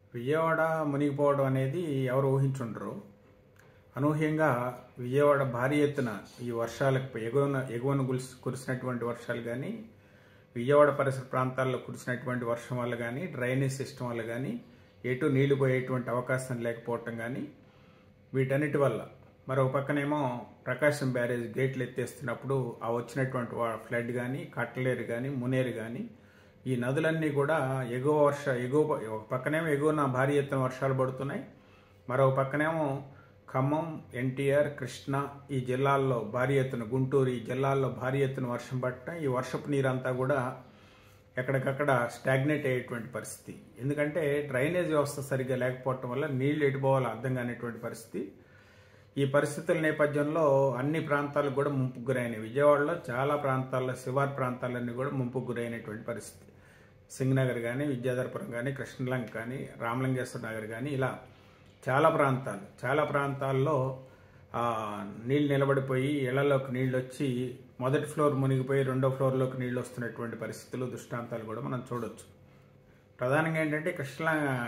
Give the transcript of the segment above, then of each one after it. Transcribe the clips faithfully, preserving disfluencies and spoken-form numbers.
విజయవాడ మునిగిపోవడం అనేది ఎవరు ఊహించుండరు. అనూహ్యంగా విజయవాడ భారీ ఎత్తున ఈ వర్షాలకు ఎగువన ఎగువన కురిసి కురిసినటువంటి వర్షాలు కానీ, విజయవాడ పరిసర ప్రాంతాల్లో కురిసినటువంటి వర్షం వల్ల కానీ, డ్రైనేజ్ సిస్టమ్ వల్ల కానీ, ఎటు నీళ్లు పోయేటువంటి అవకాశం లేకపోవటం కానీ, వీటన్నిటి వల్ల మరో పక్కనేమో ప్రకాశం బ్యారేజ్ గేట్లు ఎత్తేస్తున్నప్పుడు ఆ వచ్చినటువంటి ఫ్లడ్ కానీ, కట్టలేరు కానీ, మునేరు కానీ, ఈ నదులన్నీ కూడా ఎగువ వర్ష ఎగువ ఒక పక్కనేమో ఎగువన భారీ ఎత్తున వర్షాలు పడుతున్నాయి. మరో పక్కనేమో ఖమ్మం, ఎన్టీఆర్, కృష్ణా ఈ జిల్లాల్లో భారీ ఎత్తున, గుంటూరు ఈ జిల్లాల్లో భారీ ఎత్తున వర్షం పట్టడం, ఈ వర్షపు నీరంతా కూడా ఎక్కడికక్కడ స్టాగ్నేట్ అయ్యేటువంటి పరిస్థితి. ఎందుకంటే డ్రైనేజ్ వ్యవస్థ సరిగ్గా లేకపోవటం వల్ల నీళ్లు ఎటుపోవాలో అర్థం కానిటువంటి పరిస్థితి. ఈ పరిస్థితుల నేపథ్యంలో అన్ని ప్రాంతాలకు కూడా ముంపుకు గురైనాయి. విజయవాడలో చాలా ప్రాంతాల్లో, శివార్ ప్రాంతాలన్నీ కూడా ముంపుకు గురైనటువంటి పరిస్థితి. సింగనగర్ కానీ, విద్యాధరపురం కానీ, కృష్ణలంక కానీ, రామలింగేశ్వర నగర్ కానీ, ఇలా చాలా ప్రాంతాలు చాలా ప్రాంతాల్లో నీళ్ళు నిలబడిపోయి ఇళ్లలోకి నీళ్ళు వచ్చి మొదటి ఫ్లోర్ మునిగిపోయి రెండో ఫ్లోర్లోకి నీళ్ళు వస్తున్నటువంటి పరిస్థితులు, దృష్టాంతాలు కూడా మనం చూడొచ్చు. ప్రధానంగా ఏంటంటే కృష్ణ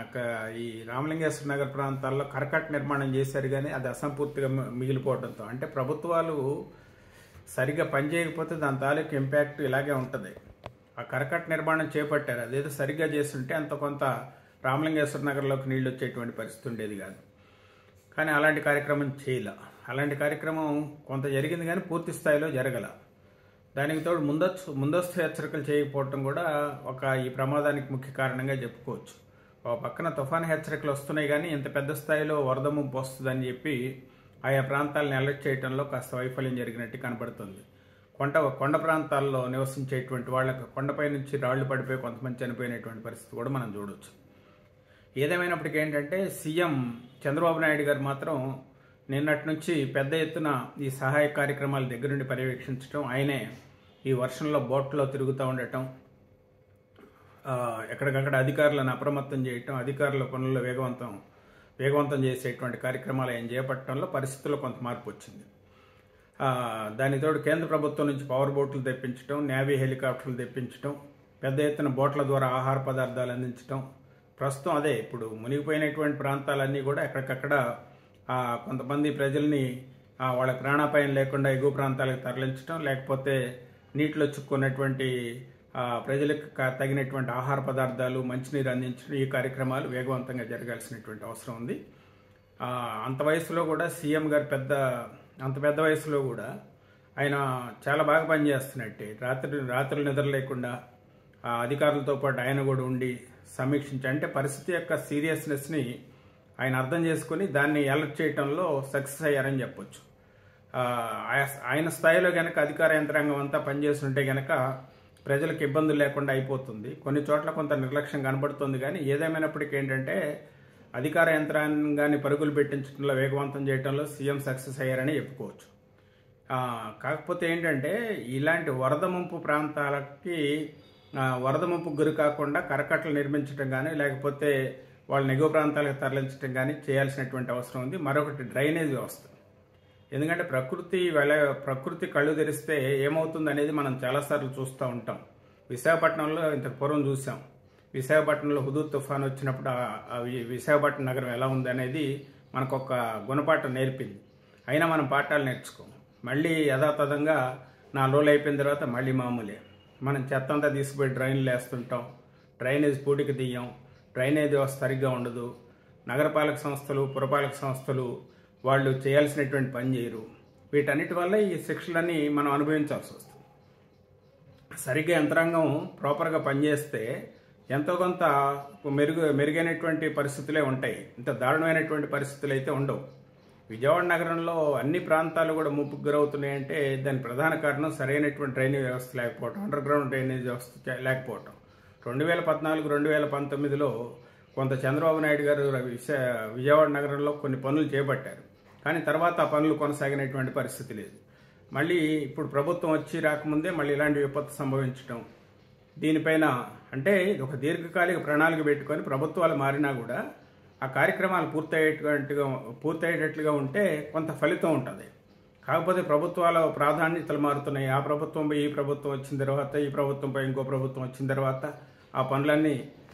ఈ రామలింగేశ్వర నగర్ ప్రాంతాల్లో కరకట్ట నిర్మాణం చేశారు కానీ అది అసంపూర్తిగా మిగిలిపోవడంతో, అంటే ప్రభుత్వాలు సరిగ్గా పనిచేయకపోతే దాని తాలూకు ఇంపాక్ట్ ఇలాగే ఉంటుంది. ఆ కరకట్ట నిర్మాణం చేపట్టారు, అదేదో సరిగ్గా చేస్తుంటే అంత కొంత రామలింగేశ్వర నగర్లోకి నీళ్ళు వచ్చేటువంటి పరిస్థితి ఉండేది కాదు. కానీ అలాంటి కార్యక్రమం చేయలే. అలాంటి కార్యక్రమం కొంత జరిగింది కానీ పూర్తి స్థాయిలో జరగల. దానికి తోడు ముందస్తు ముందస్తు హెచ్చరికలు చేయకపోవటం కూడా ఒక ఈ ప్రమాదానికి ముఖ్య కారణంగా చెప్పుకోవచ్చు. ఒక పక్కన తుఫాను హెచ్చరికలు వస్తున్నాయి కానీ ఇంత పెద్ద స్థాయిలో వరద ముంపు వస్తుందని చెప్పి ఆయా ప్రాంతాలను అలర్ట్ చేయడంలో కాస్త వైఫల్యం జరిగినట్టు కనబడుతుంది. కొండ కొండ ప్రాంతాల్లో నివసించేటువంటి వాళ్ళకి కొండపై నుంచి రాళ్లు పడిపోయి కొంతమంది చనిపోయినటువంటి పరిస్థితి కూడా మనం చూడవచ్చు. ఏదేమైనప్పటికీ ఏంటంటే సీఎం చంద్రబాబు నాయుడు గారు మాత్రం నిన్నటి నుంచి పెద్ద ఎత్తున ఈ సహాయ కార్యక్రమాల దగ్గర నుండి పర్యవేక్షించడం, ఆయనే ఈ వర్షంలో బోట్లో తిరుగుతూ ఉండటం, ఎక్కడికక్కడ అధికారులను అప్రమత్తం చేయటం, అధికారుల పనుల్లో వేగవంతం వేగవంతం చేసేటువంటి కార్యక్రమాలు ఆయన చేపట్టడంలో పరిస్థితుల్లో కొంత మార్పు వచ్చింది. దానితోడు కేంద్ర ప్రభుత్వం నుంచి పవర్ బోట్లు తెప్పించడం, నేవీ హెలికాప్టర్లు తెప్పించడం, పెద్ద ఎత్తున బోట్ల ద్వారా ఆహార పదార్థాలు అందించడం. ప్రస్తుతం అదే ఇప్పుడు మునిగిపోయినటువంటి ప్రాంతాలన్నీ కూడా ఎక్కడికక్కడ కొంతమంది ప్రజల్ని వాళ్ళ ప్రాణాపాయం లేకుండా ఎగువ ప్రాంతాలకు తరలించడం, లేకపోతే నీటిలో చిక్కున్నటువంటి ప్రజలకు తగినటువంటి ఆహార పదార్థాలు, మంచినీరు అందించడం, ఈ కార్యక్రమాలు వేగవంతంగా జరగాల్సినటువంటి అవసరం ఉంది. అంత వయసులో కూడా సీఎం గారు పెద్ద అంత పెద్ద వయసులో కూడా ఆయన చాలా బాగా పనిచేస్తున్నట్టే. రాత్రి రాత్రులు నిద్ర లేకుండా అధికారులతో పాటు ఆయన కూడా ఉండి సమీక్షించి, అంటే పరిస్థితి యొక్క సీరియస్నెస్ని ఆయన అర్థం చేసుకుని దాన్ని అలర్ట్ చేయడంలో సక్సెస్ అయ్యారని చెప్పొచ్చు. ఆయన స్థాయిలో కనుక అధికార యంత్రాంగం అంతా పనిచేస్తుంటే కనుక ప్రజలకు ఇబ్బందులు లేకుండా అయిపోతుంది. కొన్ని చోట్ల కొంత నిర్లక్ష్యం కనబడుతుంది. కానీ ఏదేమైనప్పటికీ ఏంటంటే అధికార యంత్రాంగాన్ని పరుగులు పెట్టించడంలో, వేగవంతం చేయడంలో సీఎం సక్సెస్ అయ్యారని చెప్పుకోవచ్చు. కాకపోతే ఏంటంటే ఇలాంటి వరద ముంపు ప్రాంతాలకి వరద ముంపుకు గురి కాకుండా కరకట్టలు నిర్మించడం కానీ, లేకపోతే వాళ్ళని ఎగువ ప్రాంతాలకు తరలించడం కానీ చేయాల్సినటువంటి అవసరం ఉంది. మరొకటి డ్రైనేజ్ వ్యవస్థ. ఎందుకంటే ప్రకృతి వెళ్ళ ప్రకృతి కళ్ళు తెరిస్తే ఏమవుతుంది అనేది మనం చాలాసార్లు చూస్తూ ఉంటాం. విశాఖపట్నంలో ఇంతకు పూర్వం చూసాం. విశాఖపట్నంలో హుదూద్ తుఫాన్ వచ్చినప్పుడు విశాఖపట్నం నగరం ఎలా ఉంది అనేది మనకు ఒక గుణపాఠం నేర్పింది. అయినా మనం పాఠాలు నేర్చుకోం. మళ్ళీ యథాతథంగా నాలుగు రోజులు అయిపోయిన తర్వాత మళ్ళీ మామూలే. మనం చెత్త అంతా తీసుకుపోయి డ్రైన్లు వేస్తుంటాం, డ్రైనేజ్ పూటికి తీయం, డ్రైనేజ్ వ్యవస్థ సరిగ్గా ఉండదు. నగరపాలక సంస్థలు, పురపాలక సంస్థలు వాళ్ళు చేయాల్సినటువంటి పని చేయరు. వీటన్నిటి వల్ల ఈ శిక్షలన్నీ మనం అనుభవించాల్సి వస్తుంది. సరిగ్గా యంత్రాంగం ప్రాపర్గా పనిచేస్తే ఎంతో కొంత మెరుగు మెరుగైనటువంటి పరిస్థితులే ఉంటాయి. ఇంత దారుణమైనటువంటి పరిస్థితులు అయితే ఉండవు. విజయవాడ నగరంలో అన్ని ప్రాంతాలు కూడా ముప్పుకు గురవుతున్నాయంటే దాని ప్రధాన కారణం సరైనటువంటి డ్రైనేజ్ వ్యవస్థ లేకపోవటం, అండర్ గ్రౌండ్ డ్రైనేజ్ వ్యవస్థ లేకపోవటం. రెండు వేల పద్నాలుగు రెండు వేల పంతొమ్మిదిలో కొంత చంద్రబాబు నాయుడు గారు విజయవాడ నగరంలో కొన్ని పనులు చేపట్టారు. కానీ తర్వాత ఆ పనులు కొనసాగినటువంటి పరిస్థితి లేదు. మళ్ళీ ఇప్పుడు ప్రభుత్వం వచ్చి రాకముందే మళ్ళీ ఇలాంటి విపత్తు సంభవించడం, దీనిపైన అంటే ఒక దీర్ఘకాలిక ప్రణాళిక పెట్టుకొని ప్రభుత్వాలు మారినా కూడా ఆ కార్యక్రమాలు పూర్తయ్యేటువంటిగా పూర్తయ్యేటట్లుగా ఉంటే కొంత ఫలితం ఉంటుంది. కాకపోతే ప్రభుత్వాల ప్రాధాన్యతలు మారుతున్నాయి. ఆ ప్రభుత్వంపై ఈ ప్రభుత్వం వచ్చిన తర్వాత, ఈ ప్రభుత్వంపై ఇంకో ప్రభుత్వం వచ్చిన తర్వాత ఆ పనులన్నీ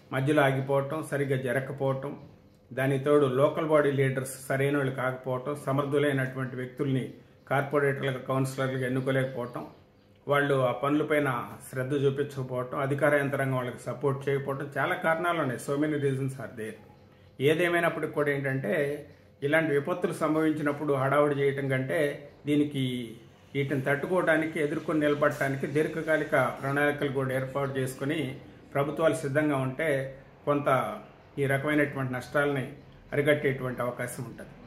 మధ్యలో ఆగిపోవటం, సరిగ్గా జరగకపోవటం, దానితోడు లోకల్ బాడీ లీడర్స్ సరైన వాళ్ళు కాకపోవటం, సమర్థులైనటువంటి వ్యక్తుల్ని కార్పొరేటర్లుగా కౌన్సిలర్లుగా ఎన్నుకోలేకపోవటం, వాళ్ళు ఆ పనులపైన శ్రద్ధ చూపించకపోవటం, అధికార యంత్రాంగం వాళ్ళకి సపోర్ట్ చేయకపోవటం, చాలా కారణాలు ఉన్నాయి. So many reasons are there. ఏదేమైనప్పటికి కూడా ఏంటంటే ఇలాంటి విపత్తులు సంభవించినప్పుడు హడావుడి చేయటం కంటే దీనికి వీటిని తట్టుకోవడానికి, ఎదుర్కొని నిలబడటానికి దీర్ఘకాలిక ప్రణాళికలు కూడా ఏర్పాటు చేసుకుని ప్రభుత్వాలు సిద్ధంగా ఉంటే కొంత ఈ రకమైనటువంటి నష్టాలని అరికట్టేటువంటి అవకాశం ఉంటుంది.